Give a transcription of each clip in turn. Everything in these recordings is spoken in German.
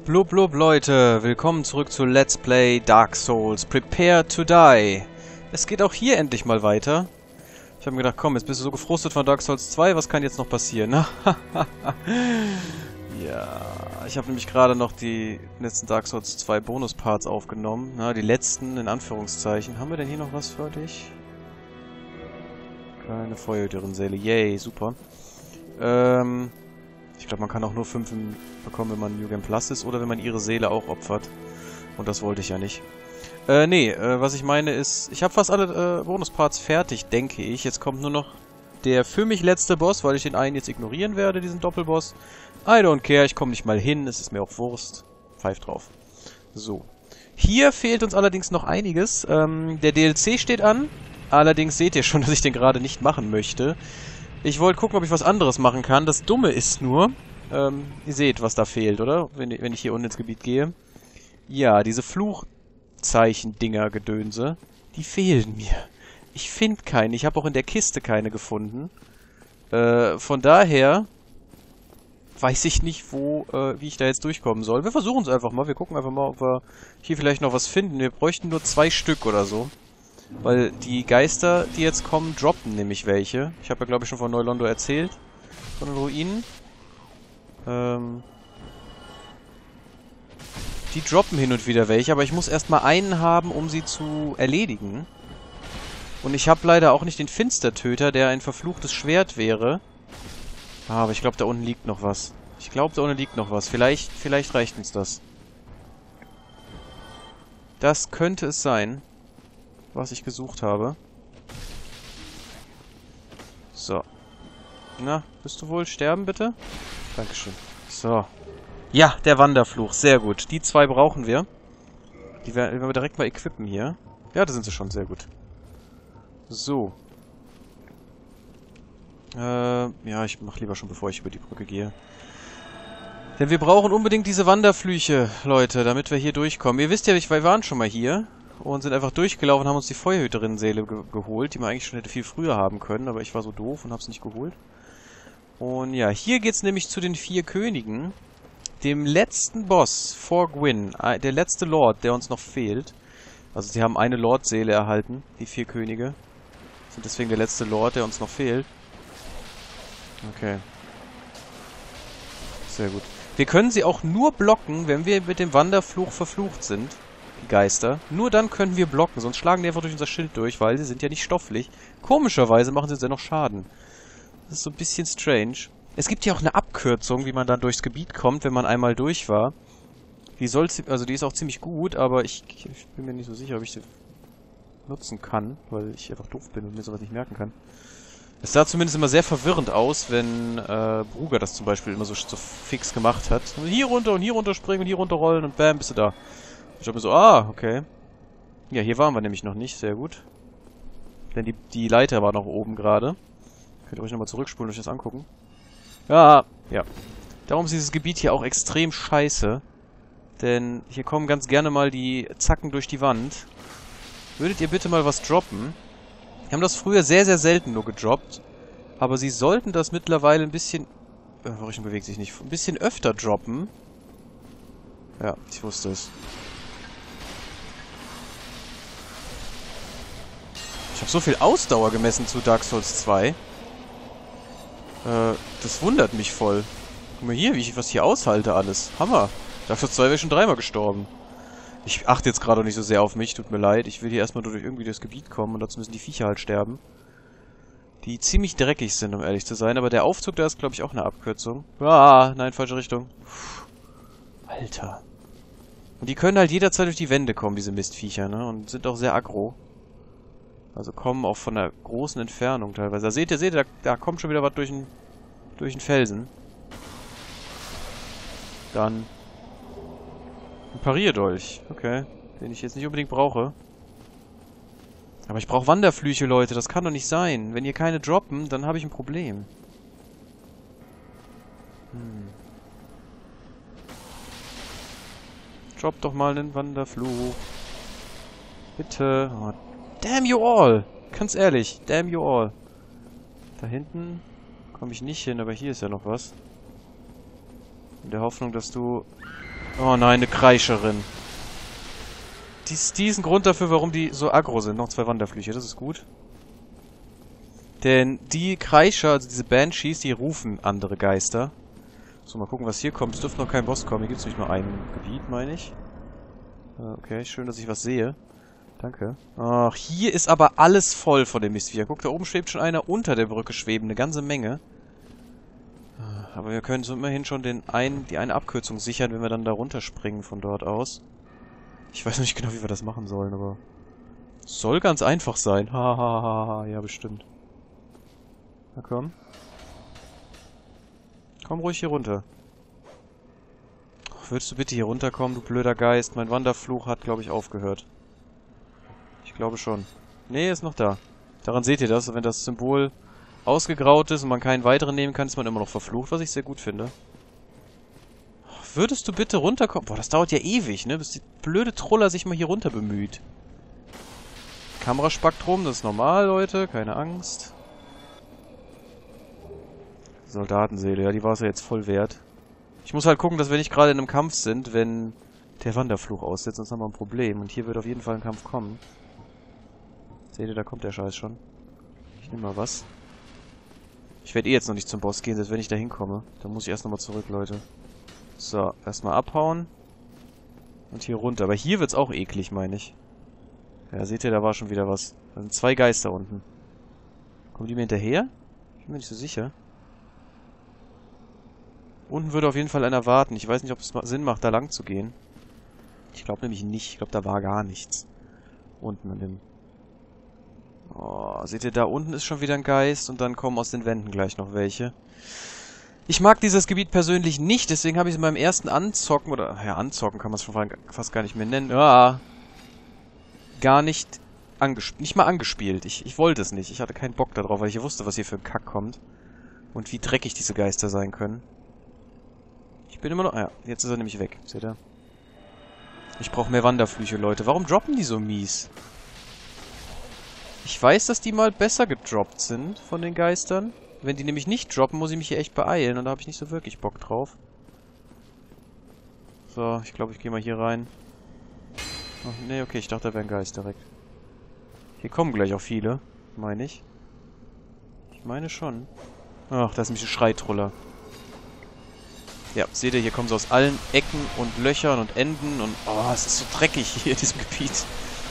Blub blub Leute, willkommen zurück zu Let's Play Dark Souls. Prepare to die. Es geht auch hier endlich mal weiter. Ich habe mir gedacht, komm, jetzt bist du so gefrustet von Dark Souls 2, was kann jetzt noch passieren? Ja, ich habe nämlich gerade noch die letzten Dark Souls 2 Bonusparts aufgenommen. Na, die letzten, in Anführungszeichen. Haben wir denn hier noch was für dich? Keine Feuerhüterin-Seele. Yay, super. Ich glaube, man kann auch nur 5 bekommen, wenn man New Game Plus ist oder wenn man ihre Seele auch opfert. Und das wollte ich ja nicht. Was ich meine ist, ich habe fast alle Bonusparts fertig, denke ich. Jetzt kommt nur noch der für mich letzte Boss, weil ich den einen jetzt ignorieren werde, diesen Doppelboss. I don't care, ich komme nicht mal hin, es ist mir auch Wurst. Pfeift drauf. So. Hier fehlt uns allerdings noch einiges. Der DLC steht an. Allerdings seht ihr schon, dass ich den gerade nicht machen möchte. Ich wollte gucken, ob ich was anderes machen kann. Das Dumme ist nur, ihr seht, was da fehlt, oder? Wenn ich hier unten ins Gebiet gehe. Ja, diese Fluchzeichen-Dinger-Gedönse, die fehlen mir. Ich finde keine. Ich habe auch in der Kiste keine gefunden. Von daher weiß ich nicht, wie ich da jetzt durchkommen soll. Wir versuchen es einfach mal. Wir gucken einfach mal, ob wir hier vielleicht noch was finden. Wir bräuchten nur 2 Stück oder so. Weil die Geister, die jetzt kommen, droppen nämlich welche. Ich habe ja, glaube ich, schon von Neulondo erzählt. Von den Ruinen. Die droppen hin und wieder welche, aber ich muss erstmal einen haben, um sie zu erledigen. Und ich habe leider auch nicht den Finstertöter, der ein verfluchtes Schwert wäre. Ah, aber ich glaube, da unten liegt noch was. Vielleicht reicht uns das. Das könnte es sein, was ich gesucht habe. So. Na, bist du wohl? Sterben, bitte? Dankeschön. So. Ja, der Wanderfluch. Sehr gut. Die 2 brauchen wir. Die werden wir direkt mal equippen hier. Ja, da sind sie schon. Sehr gut. So. Ja, ich mach lieber schon, bevor ich über die Brücke gehe. Denn wir brauchen unbedingt diese Wanderflüche, Leute, damit wir hier durchkommen. Ihr wisst ja, wir waren schon mal hier und sind einfach durchgelaufen und haben uns die Feuerhüterin-Seele geholt, die man eigentlich schon hätte viel früher haben können, aber ich war so doof und hab's nicht geholt. Und ja, hier geht's nämlich zu den 4 Königen, dem letzten Boss vor Gwyn, der letzte Lord, der uns noch fehlt. Also sie haben eine Lord-Seele erhalten, die 4 Könige. Sind deswegen der letzte Lord, der uns noch fehlt. Okay. Sehr gut. Wir können sie auch nur blocken, wenn wir mit dem Wanderfluch verflucht sind. Die Geister. Nur dann können wir blocken, sonst schlagen die einfach durch unser Schild durch, weil sie sind ja nicht stofflich. Komischerweise machen sie uns ja noch Schaden. Das ist so ein bisschen strange. Es gibt ja auch eine Abkürzung, wie man dann durchs Gebiet kommt, wenn man einmal durch war. Die ist auch ziemlich gut, aber ich bin mir nicht so sicher, ob ich sie nutzen kann, weil ich einfach doof bin und mir sowas nicht merken kann. Es sah zumindest immer sehr verwirrend aus, wenn Bruger das zum Beispiel immer so fix gemacht hat. Hier runter und hier runter springen und hier runter rollen und bam, bist du da. Ich hab mir so, okay. Ja, hier waren wir nämlich noch nicht, sehr gut. Denn die Leiter war noch oben gerade. Könnt ihr euch nochmal zurückspulen und euch das angucken. Ja. Darum ist dieses Gebiet hier auch extrem scheiße. Denn hier kommen ganz gerne mal die Zacken durch die Wand. Würdet ihr bitte mal was droppen? Wir haben das früher sehr, sehr selten nur gedroppt. Aber sie sollten das mittlerweile ein bisschen... Richtung bewegt sich nicht. Ein bisschen öfter droppen. Ja, ich wusste es. Ich habe so viel Ausdauer gemessen zu Dark Souls 2. Das wundert mich voll. Guck mal hier, was ich hier aushalte alles. Hammer. Dark Souls 2 wäre schon 3-mal gestorben. Ich achte jetzt gerade nicht so sehr auf mich, tut mir leid. Ich will hier erstmal nur irgendwie durchs Gebiet kommen und dazu müssen die Viecher halt sterben. Die ziemlich dreckig sind, um ehrlich zu sein. Aber der Aufzug, da ist, glaube ich, auch eine Abkürzung. Ah, nein, falsche Richtung. Alter. Und die können halt jederzeit durch die Wände kommen, diese Mistviecher, ne? Und sind auch sehr aggro. Also kommen auch von einer großen Entfernung teilweise. Da seht ihr, da kommt schon wieder was durch den Felsen. Dann ein Parierdolch. Okay. Den ich jetzt nicht unbedingt brauche. Aber ich brauche Wanderflüche, Leute. Das kann doch nicht sein. Wenn ihr keine droppen, dann habe ich ein Problem. Drop doch mal einen Wanderfluch. Bitte. Oh, damn you all. Ganz ehrlich. Damn you all. Da hinten komme ich nicht hin, aber hier ist ja noch was. In der Hoffnung, dass du Oh nein, eine Kreischerin. Die ist ein Grund dafür, warum die so aggro sind. Noch 2 Wanderflüche, das ist gut. Denn die Kreischer, also diese Banshees, die rufen andere Geister. So, mal gucken, was hier kommt. Es dürfte noch kein Boss kommen. Hier gibt es nicht nur ein Gebiet, meine ich. Okay, schön, dass ich was sehe. Danke. Ach, hier ist aber alles voll von dem Mistviecher. Guck, da oben schwebt schon einer unter der Brücke schweben. Eine ganze Menge. Aber wir können so immerhin schon die eine Abkürzung sichern, wenn wir dann da runterspringen von dort aus. Ich weiß noch nicht genau, wie wir das machen sollen, aber... Es soll ganz einfach sein. Hahaha, ja bestimmt. Na komm. Komm ruhig hier runter. Ach, würdest du bitte hier runterkommen, du blöder Geist? Mein Wanderfluch hat, glaube ich, aufgehört. Ich glaube schon. Nee, ist noch da. Daran seht ihr das, wenn das Symbol ausgegraut ist und man keinen weiteren nehmen kann, ist man immer noch verflucht, was ich sehr gut finde. Würdest du bitte runterkommen? Boah, das dauert ja ewig, ne? Bis die blöde Troller sich mal hier runter bemüht. Kameraspektrum, das ist normal, Leute. Keine Angst. Soldatenseele, ja, die war es ja jetzt voll wert. Ich muss halt gucken, dass wir nicht gerade in einem Kampf sind, wenn der Wanderfluch aussetzt, sonst haben wir ein Problem. Und hier wird auf jeden Fall ein Kampf kommen. Seht ihr, da kommt der Scheiß schon. Ich nehme mal was. Ich werde eh jetzt noch nicht zum Boss gehen, selbst wenn ich da hinkomme. Dann muss ich erst nochmal zurück, Leute. So, erstmal abhauen. Und hier runter. Aber hier wird's auch eklig, meine ich. Ja, seht ihr, da war schon wieder was. Da sind 2 Geister unten. Kommen die mir hinterher? Ich bin mir nicht so sicher. Unten würde auf jeden Fall einer warten. Ich weiß nicht, ob es Sinn macht, da lang zu gehen. Ich glaube nämlich nicht. Ich glaube, da war gar nichts. Unten an dem... Oh, seht ihr, da unten ist schon wieder ein Geist und dann kommen aus den Wänden gleich noch welche. Ich mag dieses Gebiet persönlich nicht, deswegen habe ich es in meinem ersten Anzocken, oder, ja, Anzocken kann man es schon fast gar nicht mehr nennen, ja, gar nicht mal angespielt. Ich wollte es nicht. Ich hatte keinen Bock darauf, weil ich wusste, was hier für ein Kack kommt. Und wie dreckig diese Geister sein können. Ich bin immer noch... Ja, jetzt ist er nämlich weg. Seht ihr? Ich brauche mehr Wanderflüche, Leute. Warum droppen die so mies? Ich weiß, dass die mal besser gedroppt sind von den Geistern. Wenn die nämlich nicht droppen, muss ich mich hier echt beeilen. Und da habe ich nicht so wirklich Bock drauf. So, ich glaube, ich gehe mal hier rein. Ach, nee, okay, ich dachte, da wäre ein Geist direkt. Hier kommen gleich auch viele, meine ich. Ich meine schon. Ach, da ist nämlich ein Schreitruller. Ja, seht ihr, hier kommen sie aus allen Ecken und Löchern und Enden und... Oh, es ist so dreckig hier in diesem Gebiet.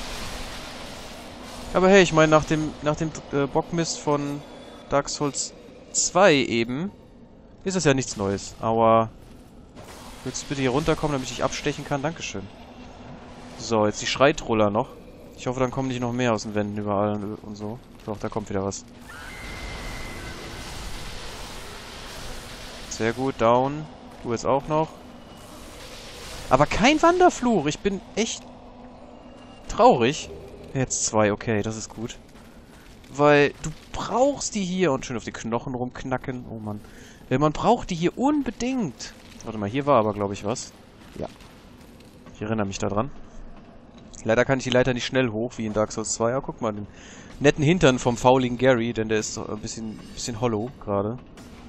Aber hey, ich meine, nach dem Bockmist von Dark Souls 2 eben, ist das ja nichts Neues. Aua. Willst du bitte hier runterkommen, damit ich abstechen kann? Dankeschön. So, jetzt die Schreitruller noch. Ich hoffe, dann kommen nicht noch mehr aus den Wänden überall und so. Doch, da kommt wieder was. Sehr gut, down. Du jetzt auch noch. Aber kein Wanderfluch. Ich bin echt traurig. Jetzt 2, okay, das ist gut. Weil du brauchst die hier. Und schön auf die Knochen rumknacken. Oh Mann. Man braucht die hier unbedingt. Warte mal, hier war aber, glaube ich, was. Ja. Ich erinnere mich daran. Leider kann ich die Leiter nicht schnell hoch, wie in Dark Souls 2. Aber guck mal, den netten Hintern vom fauligen Gary, denn der ist so ein bisschen hollow gerade.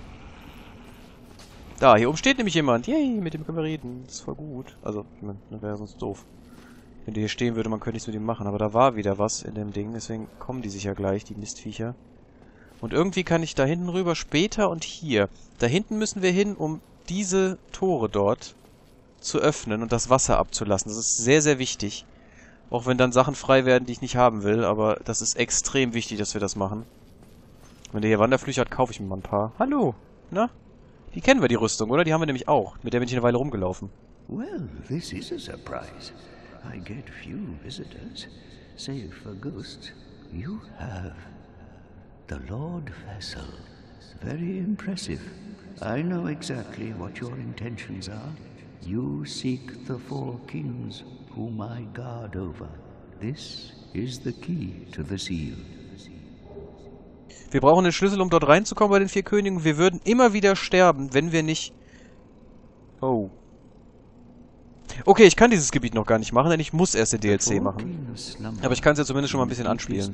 Da, hier oben steht nämlich jemand. Yay, mit dem können wir reden. Das ist voll gut. Also, ich meine, das wäre sonst doof. Wenn der hier stehen würde, man könnte nichts mit ihm machen. Aber da war wieder was in dem Ding. Deswegen kommen die sicher gleich, die Mistviecher. Und irgendwie kann ich da hinten rüber später und hier. Da hinten müssen wir hin, um diese Tore dort zu öffnen und das Wasser abzulassen. Das ist sehr, sehr wichtig. Auch wenn dann Sachen frei werden, die ich nicht haben will. Aber das ist extrem wichtig, dass wir das machen. Wenn der hier Wanderflüche hat, kaufe ich mir mal ein paar. Hallo. Na? Die kennen wir, die Rüstung, oder? Die haben wir nämlich auch. Mit der bin ich eine Weile rumgelaufen. Well, this is a surprise. I get few visitors. Save for ghosts. You have the Lord Vessel. Very impressive. I know exactly what your intentions are. You seek the 4 kings, whom I guard over. This is the key to the seal. Wir brauchen den Schlüssel, um dort reinzukommen bei den 4 Königen. Wir würden immer wieder sterben, wenn wir nicht... Oh. Okay, ich kann dieses Gebiet noch gar nicht machen, denn ich muss erst den DLC machen. Aber ich kann es ja zumindest schon mal ein bisschen anspielen.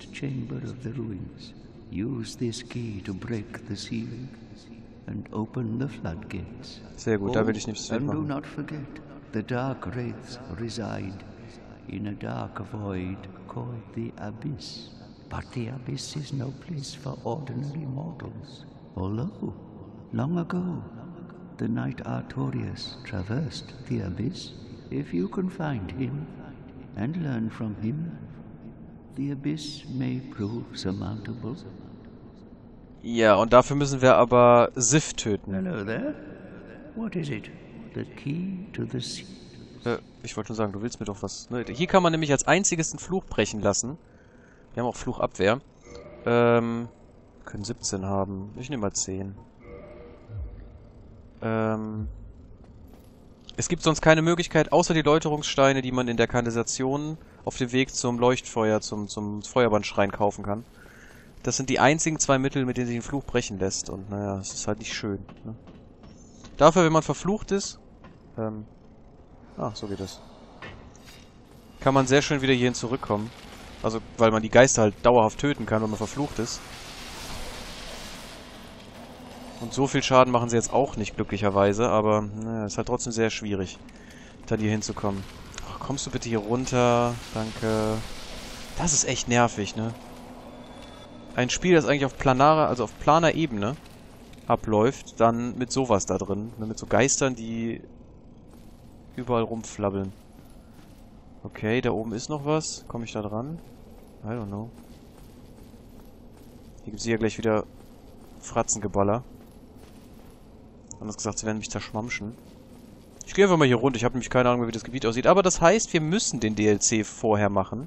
Sehr gut, da will ich nichts machen. The dark wraiths reside in a dark void called the Abyss. But the Abyss is no place for ordinary mortals. Although, long ago, the knight Artorias traversed the Abyss. If you can find him and learn from him, the Abyss may prove surmountable. Ja, und dafür müssen wir aber Sif töten. Hello there. What is it? The key to the sea? Ich wollte nur sagen, du willst mir doch was... Ne? Hier kann man nämlich als einziges den Fluch brechen lassen. Wir haben auch Fluchabwehr. Können 17 haben. Ich nehme mal 10. Es gibt sonst keine Möglichkeit, außer die Läuterungssteine, die man in der Kanalisation auf dem Weg zum Leuchtfeuer, zum Feuerbandschrein kaufen kann. Das sind die einzigen 2 Mittel, mit denen sich ein Fluch brechen lässt. Und naja, es ist halt nicht schön. Ne? Dafür, wenn man verflucht ist... so geht das. Kann man sehr schön wieder hierhin zurückkommen. Also, weil man die Geister halt dauerhaft töten kann, wenn man verflucht ist. Und so viel Schaden machen sie jetzt auch nicht, glücklicherweise. Aber, naja, ist halt trotzdem sehr schwierig, da hier hinzukommen. Oh, kommst du bitte hier runter? Danke. Das ist echt nervig, ne? Ein Spiel, das eigentlich auf planer Ebene abläuft, dann mit sowas da drin. Mit so Geistern, die überall rumflabbeln. Okay, da oben ist noch was. Komme ich da dran? I don't know. Hier gibt es ja gleich wieder Fratzengeballer. Anders gesagt, sie werden mich zerschmampschen. Ich gehe einfach mal hier runter. Ich habe nämlich keine Ahnung mehr, wie das Gebiet aussieht. Aber das heißt, wir müssen den DLC vorher machen.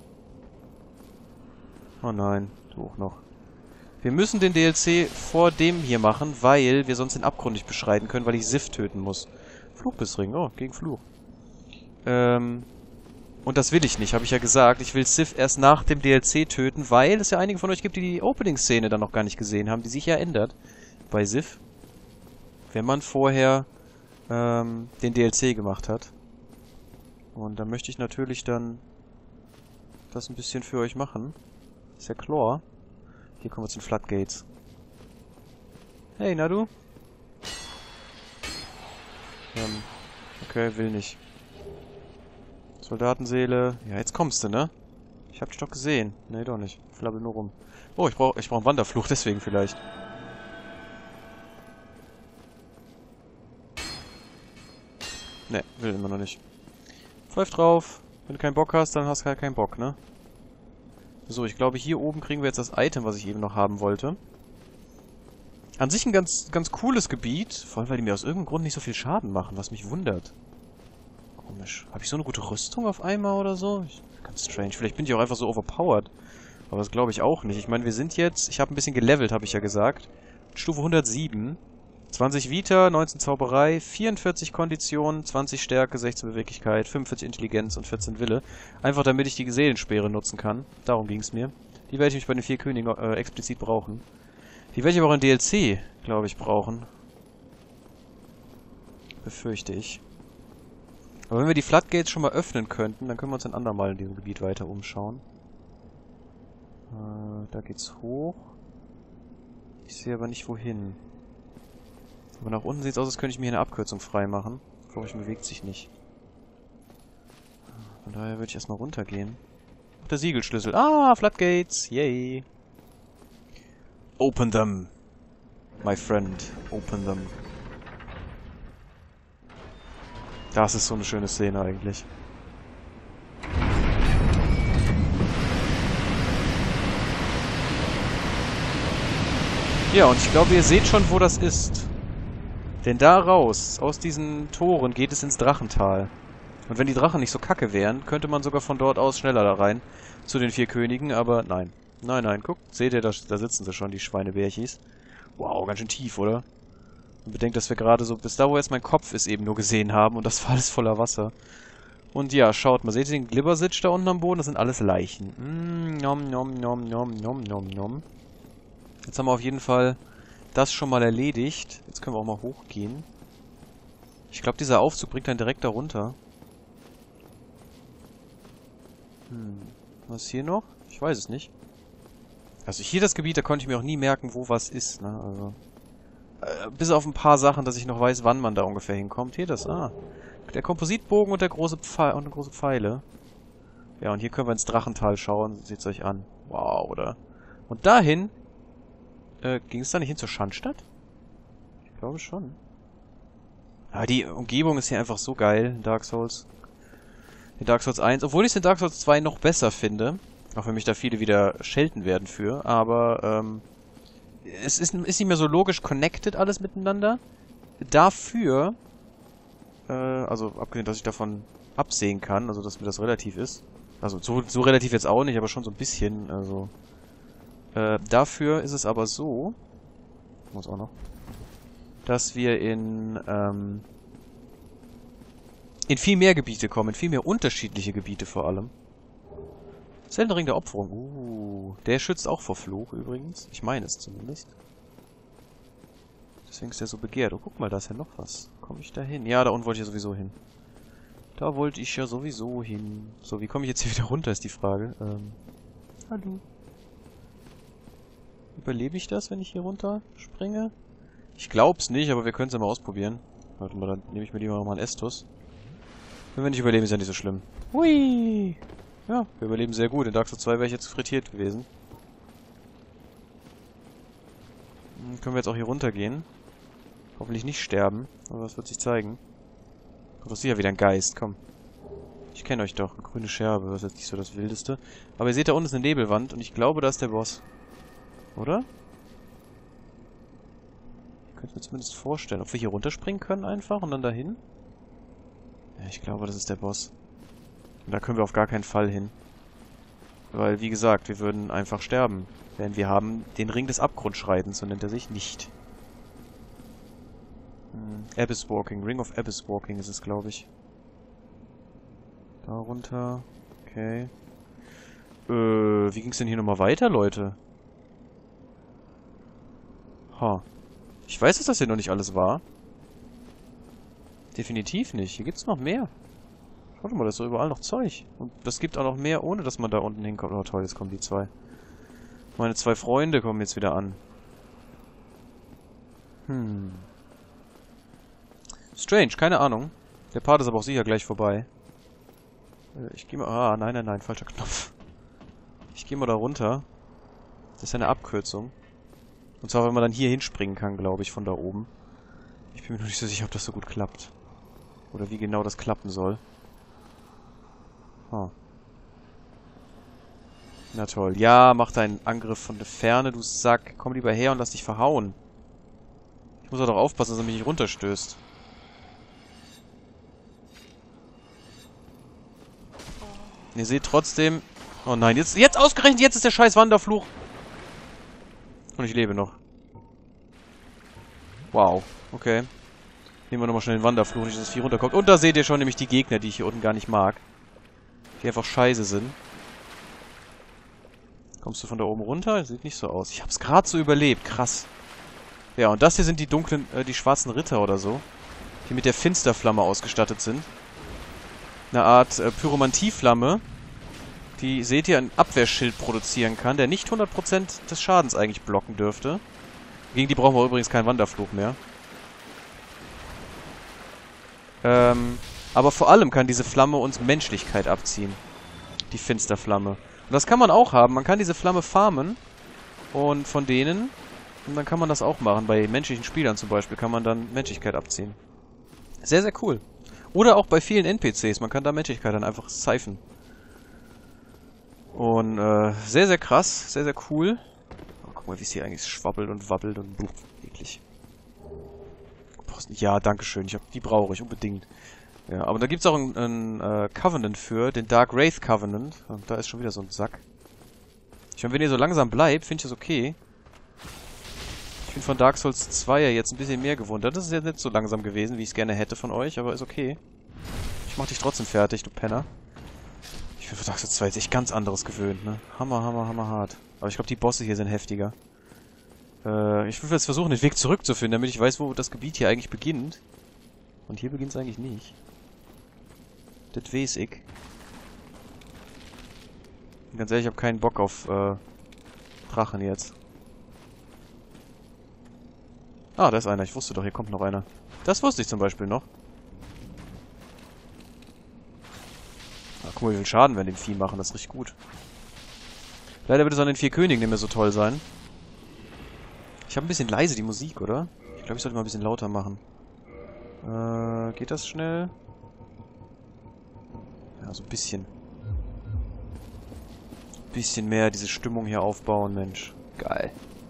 Oh nein, du auch noch. Wir müssen den DLC vor dem hier machen, weil wir sonst den Abgrund nicht beschreiten können, weil ich Sif töten muss. Flugbissring, oh, gegen Fluch. Und das will ich nicht, habe ich ja gesagt. Ich will Sif erst nach dem DLC töten, weil es ja einige von euch gibt, die die Opening-Szene dann noch gar nicht gesehen haben, die sich ja ändert bei Sif. Wenn man vorher den DLC gemacht hat. Und da möchte ich natürlich dann das ein bisschen für euch machen. Ist ja klar. Hier kommen wir zu den Floodgates. Hey, na du? Okay, will nicht. Soldatenseele. Ja, jetzt kommst du, ne? Ich hab dich doch gesehen. Nee, doch nicht. Flabbel nur rum. Oh, ich brauch einen Wanderfluch, deswegen vielleicht. Ne, will immer noch nicht. Pfeif drauf. Wenn du keinen Bock hast, dann hast du halt keinen Bock, ne? So, ich glaube, hier oben kriegen wir jetzt das Item, was ich eben noch haben wollte. An sich ein ganz cooles Gebiet. Vor allem, weil die mir aus irgendeinem Grund nicht so viel Schaden machen, was mich wundert. Komisch. Habe ich so eine gute Rüstung auf einmal oder so? Ganz strange. Vielleicht bin ich auch einfach so overpowered. Aber das glaube ich auch nicht. Ich meine, wir sind jetzt... Ich habe ein bisschen gelevelt, habe ich ja gesagt. Stufe 107. 20 Vita, 19 Zauberei, 44 Kondition, 20 Stärke, 16 Beweglichkeit, 45 Intelligenz und 14 Wille. Einfach damit ich die Seelenspeere nutzen kann. Darum ging es mir. Die werde ich mich bei den 4 Königen explizit brauchen. Die werde ich aber auch in DLC, glaube ich, brauchen. Befürchte ich. Aber wenn wir die Floodgates schon mal öffnen könnten, dann können wir uns ein andermal in diesem Gebiet weiter umschauen. Da geht's hoch. Ich sehe aber nicht wohin. Aber nach unten sieht es aus, als könnte ich mir hier eine Abkürzung freimachen. Ich glaube, ich bewegt sich nicht. Von daher würde ich erstmal runtergehen. Ach, der Siegelschlüssel. Ah, Floodgates. Yay. Open them. My friend. Open them. Das ist so eine schöne Szene eigentlich. Ja, und ich glaube, ihr seht schon, wo das ist. Denn da raus, aus diesen Toren, geht es ins Drachental. Und wenn die Drachen nicht so kacke wären, könnte man sogar von dort aus schneller da rein. Zu den 4 Königen, aber nein. Nein, nein, guckt, seht ihr, da sitzen sie schon, die Schweinebärchis. Wow, ganz schön tief, oder? Und bedenkt, dass wir gerade so bis da, wo jetzt mein Kopf ist, eben nur gesehen haben. Und das war alles voller Wasser. Und ja, schaut mal, seht ihr den Glibbersitch da unten am Boden? Das sind alles Leichen. Nom, nom, nom, nom, nom, nom, nom. Jetzt haben wir auf jeden Fall das schon mal erledigt. Jetzt können wir auch mal hochgehen. Ich glaube, dieser Aufzug bringt einen direkt da runter. Was ist hier noch? Ich weiß es nicht. Also hier das Gebiet, da konnte ich mir auch nie merken, wo was ist, ne? Also bis auf ein paar Sachen, dass ich noch weiß, wann man da ungefähr hinkommt. Hier das, Der Kompositbogen und der große große Pfeile. Ja, und hier können wir ins Drachental schauen. Seht's euch an. Wow, oder? Und dahin... ging es da nicht hin zur Schandstadt? Ich glaube schon. Aber die Umgebung ist hier einfach so geil in Dark Souls. In Dark Souls 1. Obwohl ich es in Dark Souls 2 noch besser finde. Auch wenn mich da viele wieder schelten werden für. Aber, es ist nicht mehr so logisch connected alles miteinander. Dafür... also abgesehen, dass ich davon absehen kann, also dass mir das relativ ist. Also so relativ jetzt auch nicht, aber schon so ein bisschen, also... dafür ist es aber so... Muss auch noch... Dass wir in viel mehr Gebiete kommen, in viel mehr unterschiedliche Gebiete vor allem. Zelda Ring der Opferung. Der schützt auch vor Fluch übrigens. Ich meine es zumindest. Deswegen ist der so begehrt. Oh, guck mal, da ist ja noch was. Komme ich da hin? Ja, da unten wollte ich ja sowieso hin. Da wollte ich ja sowieso hin. So, wie komme ich jetzt hier wieder runter, ist die Frage. Hallo. Überlebe ich das, wenn ich hier runter springe? Ich glaub's nicht, aber wir können es ja mal ausprobieren. Warte mal, dann nehme ich mir lieber nochmal einen Estus. Wenn wir nicht überleben, ist ja nicht so schlimm. Hui! Ja, wir überleben sehr gut. In Dark Souls 2 wäre ich jetzt frittiert gewesen. Dann können wir jetzt auch hier runtergehen. Hoffentlich nicht sterben, aber das wird sich zeigen. Oh, das ist ja wieder ein Geist, komm. Ich kenne euch doch. Eine grüne Scherbe, das ist jetzt nicht so das Wildeste. Aber ihr seht, da unten ist eine Nebelwand und ich glaube, da ist der Boss. Oder? Ich könnte mir zumindest vorstellen, ob wir hier runterspringen können einfach und dann dahin. Ja, ich glaube, das ist der Boss. Und da können wir auf gar keinen Fall hin. Weil, wie gesagt, wir würden einfach sterben. Denn wir haben den Ring des Abgrundschreitens, so nennt er sich nicht. Abyss Walking, Ring of Abyss Walking ist es, glaube ich. Da runter. Okay. Wie ging's denn hier nochmal weiter, Leute? Ich weiß, dass das hier noch nicht alles war. Definitiv nicht. Hier gibt's noch mehr. Schaut mal, da ist so überall noch Zeug. Und das gibt auch noch mehr, ohne dass man da unten hinkommt. Oh toll, jetzt kommen die zwei. Meine zwei Freunde kommen jetzt wieder an. Strange, keine Ahnung. Der Part ist aber auch sicher gleich vorbei. Ich gehe mal... nein, falscher Knopf. Ich gehe mal da runter. Das ist ja eine Abkürzung. Und zwar, wenn man dann hier hinspringen kann, glaube ich, von da oben. Ich bin mir noch nicht so sicher, ob das so gut klappt. Oder wie genau das klappen soll. Na toll. Ja, mach deinen Angriff von der Ferne, du Sack. Komm lieber her und lass dich verhauen. Ich muss doch aufpassen, dass er mich nicht runterstößt. Ihr seht trotzdem... Oh nein, jetzt ausgerechnet, jetzt ist der scheiß Wanderfluch. Und ich lebe noch. Wow, okay. Nehmen wir nochmal schnell den Wanderfluch, nicht, dass es viel runterkommt. Und da seht ihr schon nämlich die Gegner, die ich hier unten gar nicht mag. Die einfach scheiße sind. Kommst du von da oben runter? Das sieht nicht so aus. Ich hab's gerade so überlebt, krass. Ja, und das hier sind die dunklen, die schwarzen Ritter oder so. Die mit der Finsterflamme ausgestattet sind. Eine Art Pyromantieflamme, die, seht ihr, ein Abwehrschild produzieren kann, der nicht 100% des Schadens eigentlich blocken dürfte. Gegen die brauchen wir übrigens keinen Wanderfluch mehr. Aber vor allem kann diese Flamme uns Menschlichkeit abziehen. Die Finsterflamme. Und das kann man auch haben. Man kann diese Flamme farmen. Und von denen... Und dann kann man das auch machen. Bei menschlichen Spielern zum Beispiel kann man dann Menschlichkeit abziehen. Sehr, sehr cool. Oder auch bei vielen NPCs. Man kann da Menschlichkeit dann einfach seifen. Und sehr, sehr krass. Sehr, sehr cool. Oh, guck mal, wie es hier eigentlich schwabbelt und wabbelt und eklig. Ja, dankeschön. Die brauche ich unbedingt. Ja, aber da gibt es auch ein Covenant für, den Dark Wraith Covenant. Und da ist schon wieder so ein Sack. Ich meine, wenn ihr so langsam bleibt, finde ich das okay. Ich bin von Dark Souls 2 ja jetzt ein bisschen mehr gewundert. Das ist jetzt nicht so langsam gewesen, wie ich es gerne hätte von euch, aber ist okay. Ich mach dich trotzdem fertig, du Penner. Ich bin von Dark Souls 2 jetzt echt ganz anderes gewöhnt, ne? Hammer hart. Aber ich glaube, die Bosse hier sind heftiger. Ich will jetzt versuchen, den Weg zurückzufinden, damit ich weiß, wo das Gebiet hier eigentlich beginnt. Und hier beginnt es eigentlich nicht. Das weiß ich. Und ganz ehrlich, ich habe keinen Bock auf Drachen jetzt. Ah, da ist einer. Ich wusste doch, hier kommt noch einer. Das wusste ich zum Beispiel noch. Ach, guck mal, wie viel Schaden wir an dem Vieh machen. Das ist richtig gut. Leider wird es an den 4 Königen nicht mehr so toll sein. Ich habe ein bisschen leise die Musik, oder? Ich glaube, ich sollte mal ein bisschen lauter machen. Geht das schnell? Ja, so ein bisschen. Bisschen mehr diese Stimmung hier aufbauen, Mensch. Geil.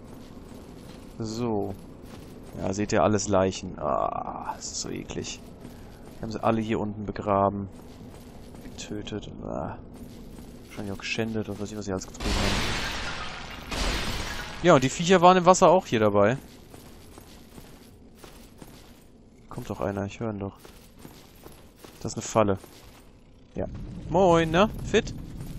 So. Ja, seht ihr, alles Leichen. Ah, das ist so eklig. Die haben sie alle hier unten begraben. Getötet. Ah. Wahrscheinlich auch geschändet und was sie alles getrunken haben. Ja, und die Viecher waren im Wasser auch hier dabei. Kommt doch einer, ich höre ihn doch. Das ist eine Falle. Ja. Moin, ne? Fit?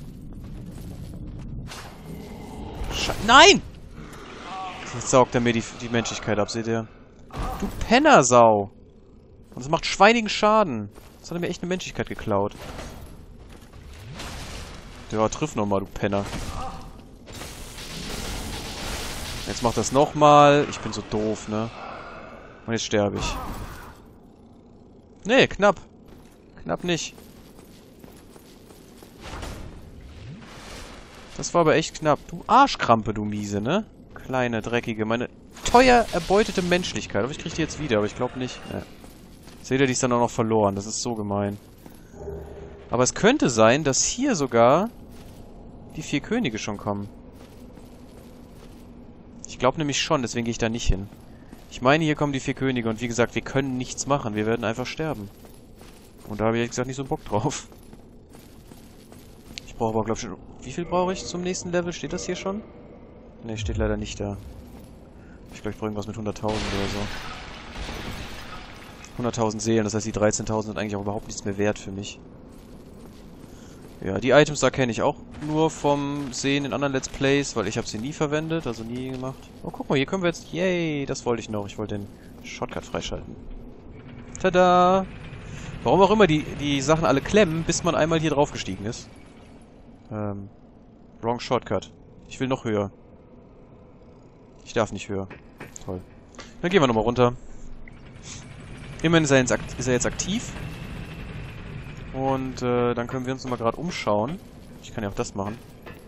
Nein! Jetzt saugt er mir die Menschlichkeit ab, seht ihr? Du Pennersau! Und das macht schweinigen Schaden. Das hat er mir echt eine Menschlichkeit geklaut. Ja, triff nochmal, du Penner. Jetzt macht das nochmal. Ich bin so doof, ne? Und jetzt sterbe ich. Nee, knapp. Knapp nicht. Das war aber echt knapp. Du Arschkrampe, du Miese, ne? Kleine, dreckige, meine teuer erbeutete Menschlichkeit. Aber ich krieg die jetzt wieder, aber ich glaube nicht. Ja. Seht ihr, die ist dann auch noch verloren. Das ist so gemein. Aber es könnte sein, dass hier sogar die 4 Könige schon kommen. Ich glaube nämlich schon, deswegen gehe ich da nicht hin. Ich meine, hier kommen die 4 Könige und wie gesagt, wir können nichts machen. Wir werden einfach sterben. Und da habe ich ehrlich gesagt nicht so Bock drauf. Ich brauche aber, glaube ich, schon... Wie viel brauche ich zum nächsten Level? Steht das hier schon? Ne, steht leider nicht da. Ich glaube, ich brauche irgendwas mit 100.000 oder so. 100.000 Seelen, das heißt, die 13.000 sind eigentlich auch überhaupt nichts mehr wert für mich. Ja, die Items da kenne ich auch nur vom Sehen in anderen Let's Plays, weil ich habe sie nie verwendet, also nie gemacht. Oh, guck mal, hier können wir jetzt... Yay, das wollte ich noch. Ich wollte den Shortcut freischalten. Tada! Warum auch immer die Sachen alle klemmen, bis man einmal hier drauf gestiegen ist. Wrong Shortcut. Ich will noch höher. Ich darf nicht höher. Toll. Dann gehen wir nochmal runter. Immerhin ist er jetzt aktiv. Und dann können wir uns nochmal gerade umschauen. Ich kann ja auch das machen.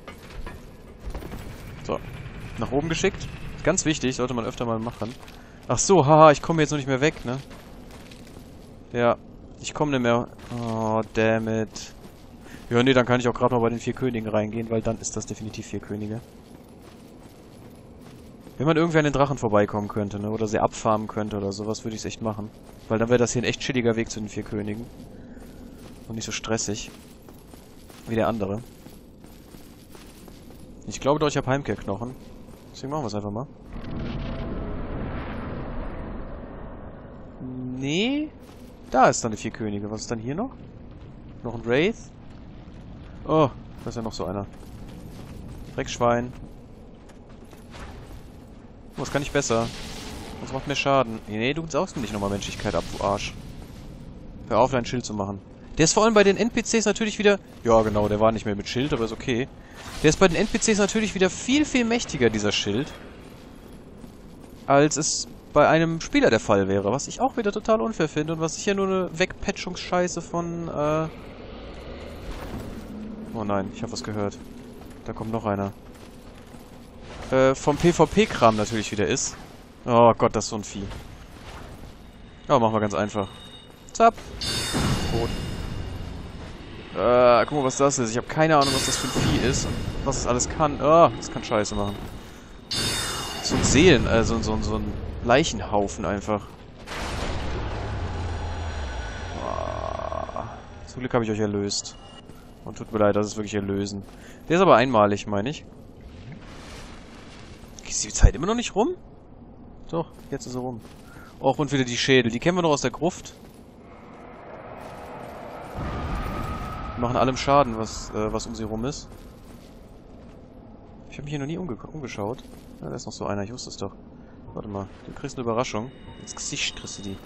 So. Nach oben geschickt. Ganz wichtig, sollte man öfter mal machen. Ach so, haha, ich komme jetzt noch nicht mehr weg, ne? Ja, ich komme nicht mehr. Oh, damn it. Ja, nee, dann kann ich auch gerade mal bei den 4 Königen reingehen, weil dann ist das definitiv 4 Könige. Wenn man irgendwie an den Drachen vorbeikommen könnte, ne? Oder sie abfarmen könnte oder sowas, würde ich es echt machen. Weil dann wäre das hier ein echt chilliger Weg zu den 4 Königen. Und nicht so stressig. Wie der andere. Ich glaube doch, ich habe Heimkehrknochen. Deswegen machen wir es einfach mal. Nee. Da ist dann die 4 Könige. Was ist dann hier noch? Noch ein Wraith? Oh, da ist ja noch so einer. Dreckschwein. Oh, das kann ich besser. Das macht mehr Schaden. Nee, du saugst mir nicht nochmal Menschlichkeit ab, du Arsch. Hör auf, dein Schild zu machen. Der ist vor allem bei den NPCs natürlich wieder... Ja, genau, der war nicht mehr mit Schild, aber ist okay. Der ist bei den NPCs natürlich wieder viel, viel mächtiger, dieser Schild. Als es bei einem Spieler der Fall wäre. Was ich auch wieder total unfair finde und was sicher nur eine Wegpatchungsscheiße von, Oh nein, ich habe was gehört. Da kommt noch einer. Vom PvP-Kram natürlich wieder ist. Oh Gott, das ist so ein Vieh. Ja, machen wir ganz einfach. Zap. Tot. Guck mal, was das ist. Ich habe keine Ahnung, was das für ein Vieh ist und was es alles kann. Oh, das kann Scheiße machen. So ein Seelen, so ein Leichenhaufen einfach. Oh. Zum Glück habe ich euch erlöst. Und tut mir leid, das ist wirklich erlösen. Der ist aber einmalig, meine ich. Ist die Zeit immer noch nicht rum? Doch, jetzt ist er rum. Och, und wieder die Schädel. Die kennen wir noch aus der Gruft. Die machen allem Schaden, was um sie rum ist. Ich habe mich hier noch nie umgeschaut. Ja, da ist noch so einer, ich wusste es doch. Warte mal, du kriegst eine Überraschung. Ins Gesicht kriegst du die.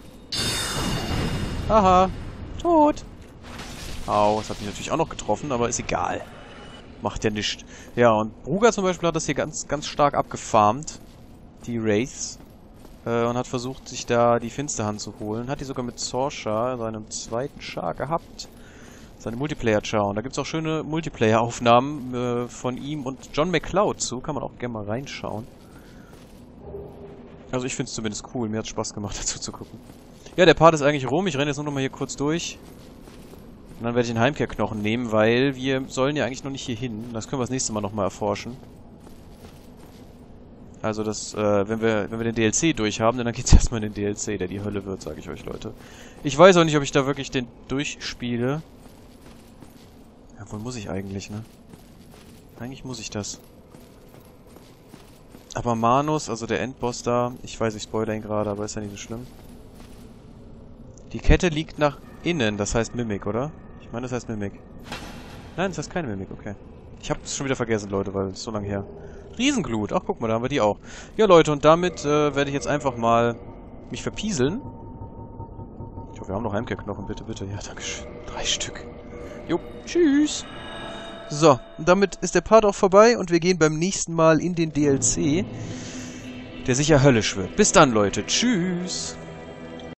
Haha, tot. Au, das hat mich natürlich auch noch getroffen, aber ist egal. Macht ja nichts. Ja, und Bruger zum Beispiel hat das hier ganz, ganz stark abgefarmt. Die Wraiths. Und hat versucht, sich da die Finsterhand zu holen. Hat die sogar mit Sorsha, seinem zweiten Char, gehabt. Seine Multiplayer schauen. Da gibt es auch schöne Multiplayer-Aufnahmen von ihm und John McCloud zu. Kann man auch gerne mal reinschauen. Also ich finde es zumindest cool. Mir hat es Spaß gemacht, dazu zu gucken. Ja, der Part ist eigentlich rum. Ich renne jetzt nur noch mal hier kurz durch. Und dann werde ich den Heimkehrknochen nehmen, weil wir sollen ja eigentlich noch nicht hier hin. Das können wir das nächste Mal nochmal erforschen. Also das, wenn wir den DLC durchhaben, dann geht's erstmal in den DLC, der die Hölle wird, sage ich euch, Leute. Ich weiß auch nicht, ob ich da wirklich den durchspiele. Ja, wohl muss ich eigentlich, ne? Eigentlich muss ich das. Aber Manus, also der Endboss da, ich weiß, ich spoilere ihn gerade, aber ist ja nicht so schlimm. Die Kette liegt nach innen, das heißt Mimik, oder? Ich meine, das heißt Mimik. Nein, das heißt keine Mimik, okay. Ich hab's schon wieder vergessen, Leute, weil es so lange her. Riesenglut, ach guck mal, da haben wir die auch. Ja, Leute, und damit werde ich jetzt einfach mal mich verpieseln. Ich hoffe, wir haben noch Heimkehrknochen, bitte, bitte. Ja, dankeschön. 3 Stück. Jo, tschüss. So, und damit ist der Part auch vorbei und wir gehen beim nächsten Mal in den DLC, der sicher höllisch wird. Bis dann, Leute. Tschüss.